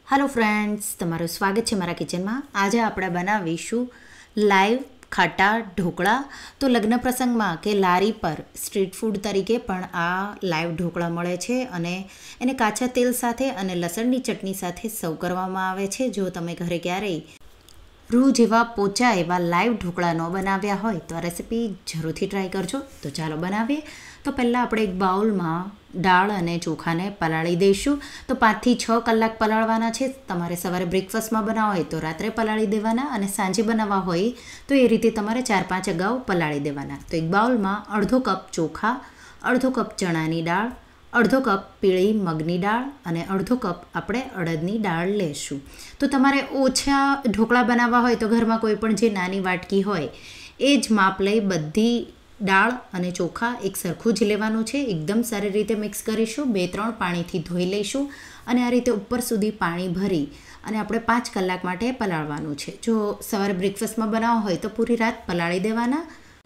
Hello friends, તમારું સ્વાગત છે મારા કિચનમાં। આજે આપણે બનાવીશું લાઈવ ખાટા ઢોકળા। તો લગ્ન પ્રસંગમાં કે લારી પર સ્ટ્રીટ ફૂડ તરીકે પણ આ લાઈવ ઢોકળા મળે છે અને એને કાચા તેલ સાથે અને લસણની ચટણી સાથે સર્વ કરવામાં આવે છે। જો તમે ઘરે ક્યારેય રૂ જેવા પોચા એવા લાઈવ ઢોકળા ન બનાવ્યા હોય તો આ રેસીપી જરૂરથી ટ્રાય કરજો। તો ચાલો બનાવીએ। તો પહેલાં આપણે એક બાઉલમાં દાળ અને ચોખાને પલાળી દઈશું। તો 5 થી 6 કલાક પલાળવાના છે। તમારે સવારે બ્રેકફાસ્ટમાં બનાવવા હોય તો રાત્રે પલાળી દેવાના અને સાંજે બનાવવા હોય તો એ રીતે તમારે 4-5 અગાઉ પલાળી દેવાના। તો એક બાઉલમાં અડધો કપ ચોખા, અડધો કપ ચણાની દાળ, અડધો કપ પીળી મગની દાળ અને અડધો કપ આપણે અડદની દાળ લેશું। તો તમારે ઓછા ઢોકળા બનાવવા હોય તો ઘરમાં કોઈ પણ જે નાની વાટકી હોય એ જ માપ લઈ બધી દાળ અને ચોખા એક સરખું જ લેવાનું છે। એકદમ સારી રીતે મિક્સ કરીશું। 2-3 પાણીથી ધોઈ લઈશું અને આ રીતે ઉપર સુધી પાણી ભરી અને આપણે 5 કલાક માટે પલાળવાનું છે। જો સવારે બ્રેકફાસ્ટમાં બનાવવા હોય તો પૂરી રાત પલાળી દેવાના।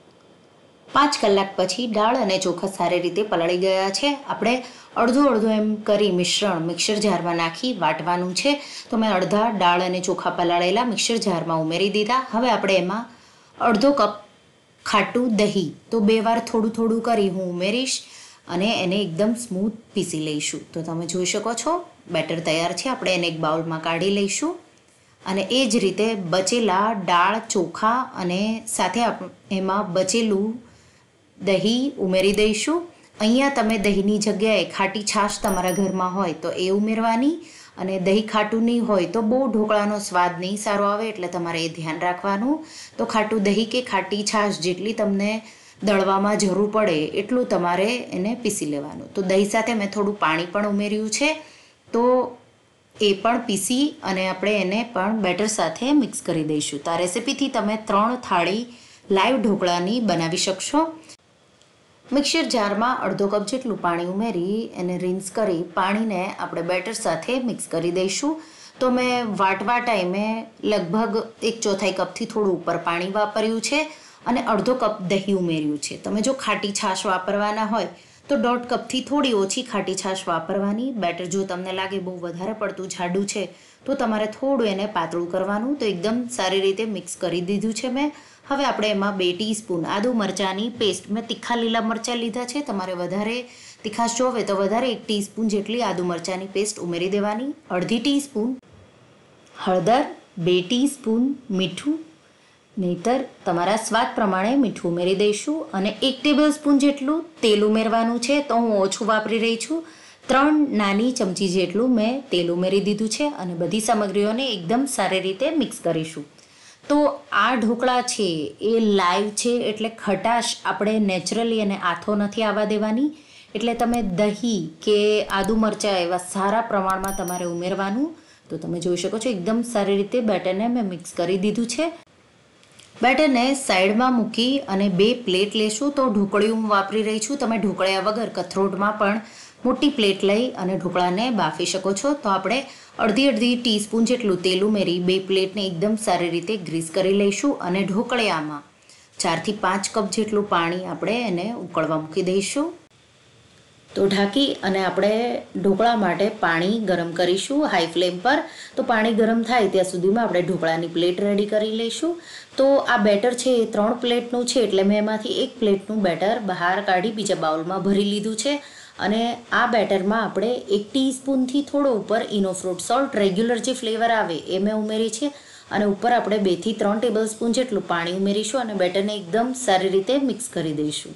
5 કલાક પછી દાળ અને ચોખા સારી રીતે પલાળી ગયા છે। આપણે અડધો એમ કરી મિશ્રણ મિક્સર જારમાં નાખી વાટવાનું છે। તો મેં અડધા દાળ અને ચોખા પલાળેલા મિક્સર જારમાં ઉમેરી દીધા। હવે આપણે એમાં અડધો કપ ખાટું દહીં, તો 2 વાર થોડું કરી હું ઉમેરીશ અને એને એકદમ સ્મૂથ પીસી લઈશું। તો તમે જોઈ શકો છો બેટર તૈયાર છે। આપણે એને એક બાઉલમાં કાઢી લઈશું અને એ જ રીતે બચેલા દાળ ચોખા અને સાથે એમાં બચેલું દહીં ઉમેરી દઈશું। અહીંયા તમે દહીંની જગ્યાએ ખાટી છાશ તમારા ઘરમાં હોય તો એ ઉમેરવાની અને દહીં ખાટું નહીં હોય તો બહુ ઢોકળાનો સ્વાદ નહીં સારો આવે, એટલે તમારે એ ધ્યાન રાખવાનું। તો ખાટું દહીં કે ખાટી છાશ જેટલી તમને દળવામાં જરૂર પડે એટલું તમારે એને પીસી લેવાનું। તો દહીં સાથે મેં થોડું પાણી પણ ઉમેર્યું છે, તો એ પણ પીસી અને આપણે એને પણ બેટર સાથે મિક્સ કરી દઈશું। તો આ રેસીપીથી તમે 3 થાળી લાઈવ ઢોકળાની બનાવી શકશો। મિક્સર જારમાં અડધો કપ જેટલું પાણી ઉમેરી એને રિન્સ કરી પાણીને આપણે બેટર સાથે મિક્સ કરી દઈશું। તો મેં વાટવા ટાઈમે લગભગ 1/4 કપથી થોડું ઉપર પાણી વાપર્યું છે અને અડધો કપ દહીં ઉમેર્યું છે। તમે જો ખાટી છાશ વાપરવાના હોય તો 1/2 કપથી થોડી ઓછી ખાટી છાશ વાપરવાની। બેટર જો તમને લાગે બહુ વધારે પડતું જાડું છે તો તમારે થોડું એને પાતળું કરવાનું। તો એકદમ સારી રીતે મિક્સ કરી દીધું છે મેં। હવે આપણે એમાં 2 ટીસ્પૂન આદુ મરચાંની પેસ્ટ, મેં તીખા લીલા મરચાં લીધા છે, તમારે વધારે તીખાશ જોવે તો વધારે 1 ટીસ્પૂન જેટલી આદુ મરચાંની પેસ્ટ ઉમેરી દેવાની। અડધી ટીસ્પૂન હળદર, 2 ટીસ્પૂન મીઠું, નહીતર તમારા સ્વાદ પ્રમાણે મીઠું ઉમેરી દઈશું અને 1 ટેબલસ્પૂન જેટલું તેલ ઉમેરવાનું છે। તો હું ઓછું વાપરી રહી છું। 3 નાની ચમચી જેટલું મેં તેલ ઉમેરી દીધું છે અને બધી સામગ્રીઓને એકદમ સારી રીતે મિક્સ કરીશું। તો આ ઢોકળા છે એ લાઈવ છે એટલે ખટાશ આપણે નેચરલી અને આથો નથી આવવા દેવાની, એટલે તમે દહીં કે આદુ મરચાં એવા સારા પ્રમાણમાં તમારે ઉમેરવાનું। તો તમે જોઈ શકો છો એકદમ સારી રીતે બેટરને મેં મિક્સ કરી દીધું છે। બેટરને સાઈડમાં મૂકી અને 2 પ્લેટ લેશું। તો ઢોકળીઓ હું વાપરી રહી છું, તમે ઢોકળિયા વગર કથરોટમાં પણ મોટી પ્લેટ લઈ અને ઢોકળાને બાફી શકો છો। તો આપણે અડધી ટીસ્પૂન જેટલું તેલ ઉમેરી 2 પ્લેટને એકદમ સારી રીતે ગ્રીસ કરી લઈશું અને ઢોકળિયામાં 4 થી 5 કપ જેટલું પાણી આપણે એને ઉકળવા મૂકી દઈશું। તો ઢાંકી અને આપણે ઢોકળા માટે પાણી ગરમ કરીશું હાઈ ફ્લેમ પર। તો પાણી ગરમ થાય ત્યાં સુધીમાં આપણે ઢોકળાની પ્લેટ રેડી કરી લઈશું। તો આ બેટર છે એ 3 પ્લેટનું છે, એટલે મેં એમાંથી 1 પ્લેટનું બેટર બહાર કાઢી બીજા બાઉલમાં ભરી લીધું છે અને આ બેટરમાં આપણે 1 ટીસ્પૂનથી થોડો ઉપર ઇનો ફ્રૂટ સોલ્ટ રેગ્યુલર જે ફ્લેવર આવે એ મેં ઉમેરી છે અને ઉપર આપણે 2 થી 3 ટેબલસ્પૂન જેટલું પાણી ઉમેરીશું અને બેટરને એકદમ સારી રીતે મિક્સ કરી દઈશું।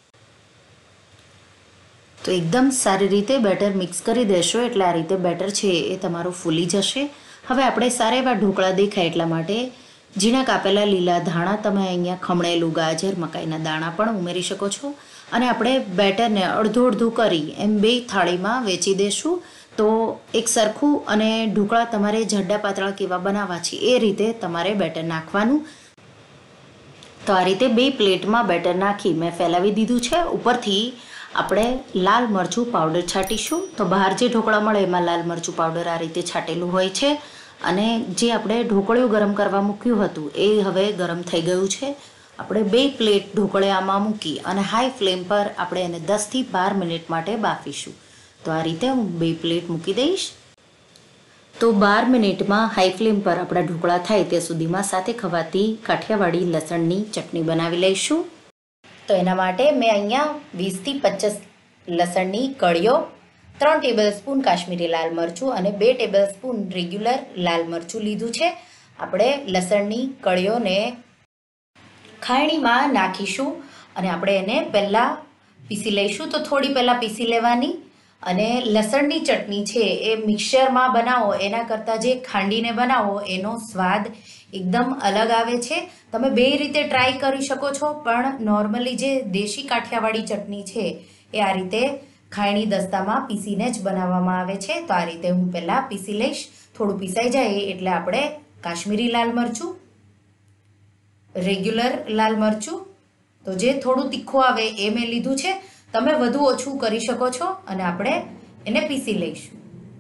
તો એકદમ સારી રીતે બેટર મિક્સ કરી દેશો એટલે આ રીતે બેટર છે એ તમારું ફૂલી જશે। હવે આપણે સારા એવા ઢોકળા દેખાય એટલા માટે ઝીણા કાપેલા લીલા ધાણા, તમે અહીંયા ખમણેલું ગાજર, મકાઈના દાણા પણ ઉમેરી શકો છો અને આપણે બેટરને અડધું કરી એમ 2 થાળીમાં વેચી દેશું। તો એક સરખું અને ઢોકળા તમારે જાડા પાતળા કેવા બનાવવા છે એ રીતે તમારે બેટર નાખવાનું। તો આ રીતે 2 પ્લેટમાં બેટર નાખી મેં ફેલાવી દીધું છે। ઉપરથી આપણે લાલ મરચું પાવડર છાંટીશું। તો બહાર જે ઢોકળા મળે એમાં લાલ મરચું પાવડર આ રીતે છાંટેલું હોય છે અને જે આપણે ઢોકળિયું ગરમ કરવા મૂક્યું હતું એ હવે ગરમ થઈ ગયું છે। આપણે 2 પ્લેટ ઢોકળિયામાં મૂકી અને હાઈ ફ્લેમ પર આપણે એને 10 થી 12 મિનિટ માટે બાફીશું। તો આ રીતે હું 2 પ્લેટ મૂકી દઈશ। તો 12 મિનિટમાં હાઈ ફ્લેમ પર આપણા ઢોકળા થાય ત્યાં સુધીમાં સાથે ખવાતી કાઠિયાવાડી લસણની ચટણી બનાવી લઈશું. તો એના માટે મેં અહીંયા 20થી 25 લસણની કળીઓ, 3 ટેબલસ્પૂન કાશ્મીરી લાલ મરચું અને 2 ટેબલસ્પૂન રેગ્યુલર લાલ મરચું લીધું છે. આપણે લસણની કળીઓને ખાયણીમાં નાખીશું અને આપણે એને પહેલાં પીસી લઈશું. તો થોડી પહેલાં પીસી લેવાની. અને લસણની ચટણી છે એ મિક્સરમાં બનાવો એના કરતાં જે ખાંડીને બનાવો એનો સ્વાદ એકદમ અલગ આવે છે. તમે બે રીતે ટ્રાય કરી શકો છો, પણ નોર્મલી જે દેશી કાઠિયાવાડી ચટણી છે એ આ રીતે ખાયણી દસ્તામાં પીસીને જ બનાવવામાં આવે છે. તો આ રીતે હું પહેલાં પીસી લઈશ. થોડું પીસાઈ જાય એટલે આપણે કાશ્મીરી લાલ મરચું, રેગ્યુલર લાલ મરચું, તો જે થોડું તીખું આવે એ મેં લીધું છે. તમે વધુ ઓછું કરી શકો છો અને આપણે એને પીસી લઈશું.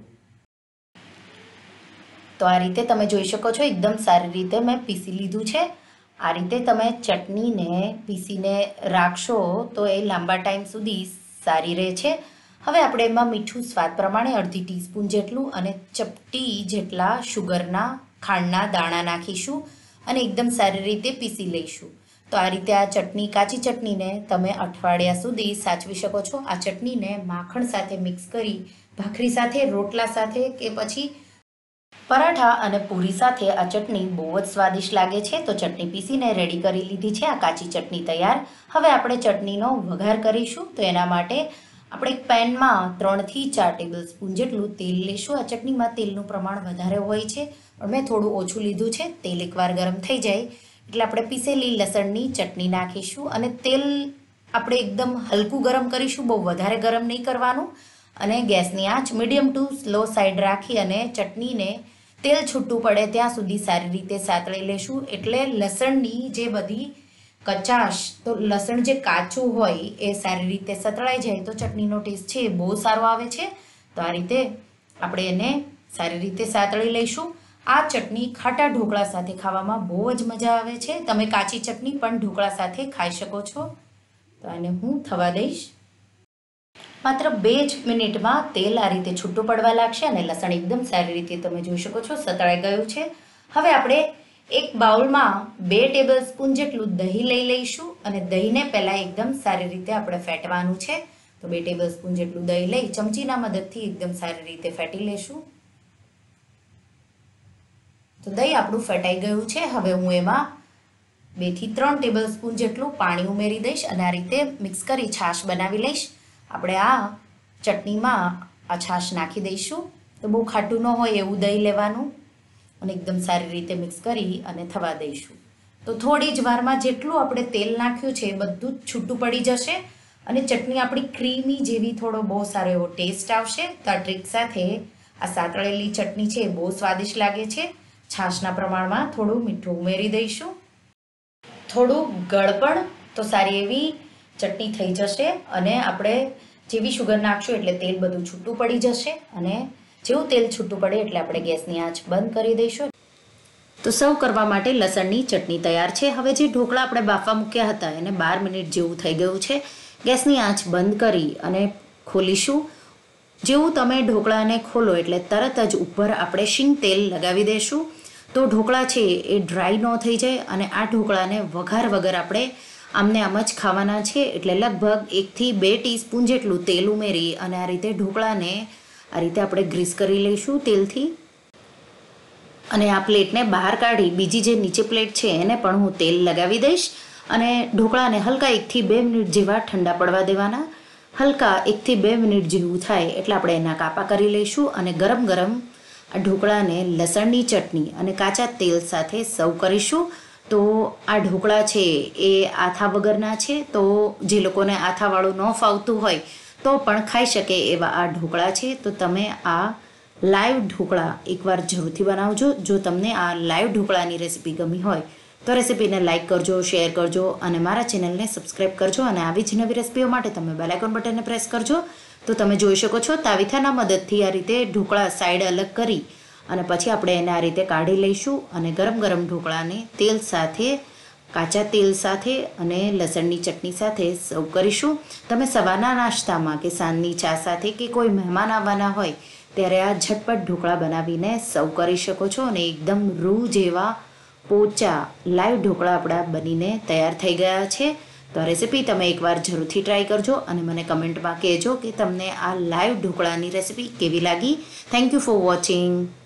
તો આ રીતે તમે જોઈ શકો છો એકદમ સારી રીતે મેં પીસી લીધું છે. આ રીતે તમે ચટણીને પીસીને રાખશો તો એ લાંબા ટાઈમ સુધી સારી રહે છે. હવે આપણે એમાં મીઠું સ્વાદ પ્રમાણે અડધી ટીસ્પૂન જેટલું અને ચપટી જેટલા શુગરના ખાંડના દાણા નાખીશું અને એકદમ સારી રીતે પીસી લઈશું. તો આ રીતે આ ચટણી, કાચી ચટણીને તમે અઠવાડિયા સુધી સાચવી શકો છો. આ ચટણીને માખણ સાથે મિક્સ કરી ભાખરી સાથે, રોટલા સાથે કે પછી પરાઠા અને પૂરી સાથે આ ચટણી બહુ જ સ્વાદિષ્ટ લાગે છે. તો ચટણી પીસીને રેડી કરી લીધી છે. આ કાચી ચટણી તૈયાર. હવે આપણે ચટણીનો વઘાર કરીશું. તો એના માટે આપણે એક પેનમાં 3થી 4 ટેબલસ્પૂન જેટલું તેલ લઈશું. આ ચટણીમાં તેલનું પ્રમાણ વધારે હોય છે, પણ મેં થોડું ઓછું લીધું છે. તેલ એકવાર ગરમ થઈ જાય એટલે આપણે પીસેલી લસણની ચટણી નાખીશું અને તેલ આપણે એકદમ હલકું ગરમ કરીશું, બહુ વધારે ગરમ નહીં કરવાનું. અને ગેસની આંચ મીડિયમ ટુ સ્લો સાઈડ રાખી અને ચટણીને તેલ છૂટું પડે ત્યાં સુધી સારી રીતે સાતળી લેશું. એટલે લસણની જે બધી કચાશ, તો લસણ જે કાચું હોય એ સારી રીતે સતળાઈ જાય તો ચટણીનો ટેસ્ટ છે એ બહુ સારો આવે છે. તો આ રીતે આપણે એને સારી રીતે સાતળી લઈશું. આ ચટણી ખાટા ઢોકળા સાથે ખાવામાં બહુ જ મજા આવે છે. તમે કાચી ચટણી પણ ઢોકળા સાથે ખાઈ શકો છો. તો આને હું થવા દઈશ. માત્ર 2 જ મિનિટમાં તેલ આ રીતે છૂટું પડવા લાગશે અને લસણ એકદમ સારી રીતે તમે જોઈ શકો છો સતળાઈ ગયું છે. હવે આપણે એક બાઉલમાં 2 ટેબલસ્પૂન જેટલું દહીં લઈ લઈશું અને દહીંને પહેલાં એકદમ સારી રીતે આપણે ફેટવાનું છે. તો 2 ટેબલસ્પૂન જેટલું દહીં લઈ ચમચીના મદદથી એકદમ સારી રીતે ફેટી લઈશું. તો દહીં આપણું ફેટાઈ ગયું છે. હવે હું એમાં 2 થી 3 ટેબલસ્પૂન જેટલું પાણી ઉમેરી દઈશ અને આ રીતે મિક્સ કરી છાશ બનાવી લઈશ. આપણે આ ચટણીમાં આ છાશ નાખી દઈશું. તો બહુ ખાટું ન હોય એવું દહીં લેવાનું અને એકદમ સારી રીતે મિક્સ કરી અને થવા દઈશું. તો થોડી જ વારમાં જેટલું આપણે તેલ નાખ્યું છે એ બધું જ છૂટું પડી જશે અને ચટણી આપણી ક્રીમી જેવી થોડો બહુ સારો એવો ટેસ્ટ આવશે. તો આ ટ્રીક સાથે આ સાતળેલી ચટણી છે એ બહુ સ્વાદિષ્ટ લાગે છે. છાશના પ્રમાણમાં થોડું મીઠું ઉમેરી દઈશું. થોડું ગળપણ, તો સારી એવી ચટણી થઈ જશે અને આપણે જેવી શુગર નાખશું એટલે તેલ બધું છૂટું પડી જશે અને જેવું તેલ છૂટું પડે એટલે આપણે ગેસની આંચ બંધ કરી દઈશું. તો સર્વ કરવા માટે લસણની ચટણી તૈયાર છે. હવે જે ઢોકળા આપણે બાફવા મૂક્યા હતા એને 12 મિનિટ જેવું થઈ ગયું છે. ગેસની આંચ બંધ કરી અને ખોલીશું. જેવું તમે ઢોકળાને ખોલો એટલે તરત જ ઉપર આપણે શીંગ તેલ લગાવી દઈશું. તો ઢોકળા છે એ ડ્રાય ન થઈ જાય અને આ ઢોકળાને વઘાર વગર આપણે આમને આમ જ ખાવાના છે. એટલે લગભગ 1 થી 2 ટીસ્પૂન જેટલું તેલ ઉમેરી અને આ રીતે ઢોકળાને આ રીતે આપણે ગ્રીસ કરી લઈશું તેલથી. અને આ પ્લેટને બહાર કાઢી બીજી જે નીચે પ્લેટ છે એને પણ હું તેલ લગાવી દઈશ અને ઢોકળાને હલકા 1 થી 2 મિનિટ જેવા ઠંડા પડવા દેવાના. હલકા 1 થી 2 મિનિટ જેવું થાય એટલે આપણે એના કાપા કરી લઈશું અને ગરમ ગરમ આ ઢોકળાને લસણની ચટણી અને કાચા તેલ સાથે સર્વ કરીશું. તો આ ઢોકળા છે એ આથા વગરના છે. તો જે લોકોને આથાવાળું ન ફાવતું હોય તો પણ ખાઈ શકે એવા આ ઢોકળા છે. તો તમે આ લાઈવ ઢોકળા એકવાર જરૂરથી બનાવજો. જો તમને આ લાઈવ ઢોકળાની રેસીપી ગમી હોય તો રેસીપીને લાઇક કરજો, શેર કરજો અને મારા ચેનલને સબસ્ક્રાઈબ કરજો. અને આવી જ નવી રેસીપીઓ માટે તમે બેલ આઇકોન બટનને પ્રેસ કરજો. તો તમે જોઈ શકો છો તાવીથાના મદદથી આ રીતે ઢોકળા સાઈડ અલગ કરી અને પછી આપણે એને આ રીતે કાઢી લઈશું અને ગરમ ગરમ ઢોકળાને તેલ સાથે, કાચા તેલ સાથે અને લસણની ચટણી સાથે સર્વ કરીશું. તમે સવારના નાસ્તામાં કે સાંજની ચા સાથે કે કોઈ મહેમાન આવવાના હોય ત્યારે આ ઝટપટ ઢોકળા બનાવીને સર્વ કરી શકો છો અને એકદમ રૂ જેવા પોચા લાઈવ ઢોકળા આપણા બનીને તૈયાર થઈ ગયા છે. તો આ રેસીપી તમે એકવાર જરૂરથી ટ્રાય કરજો અને મને કમેન્ટમાં કહેજો કે તમને આ લાઈવ ઢોકળાની રેસીપી કેવી લાગી. Thank you for watching.